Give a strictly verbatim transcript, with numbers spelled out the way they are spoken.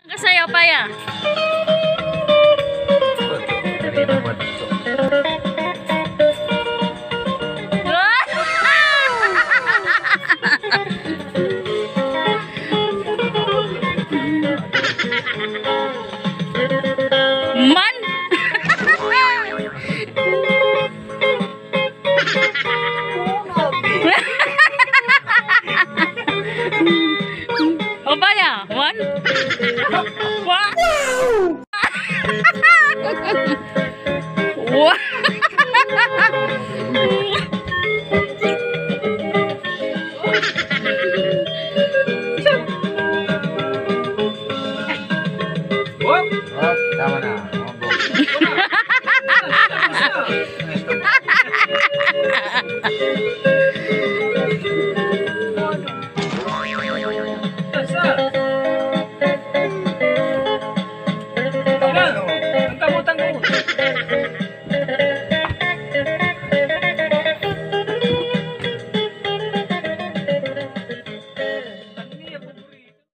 Kasayaw pa ya. Man. Apa ya? One. Wah. Wah. Oh, tama na. Oh,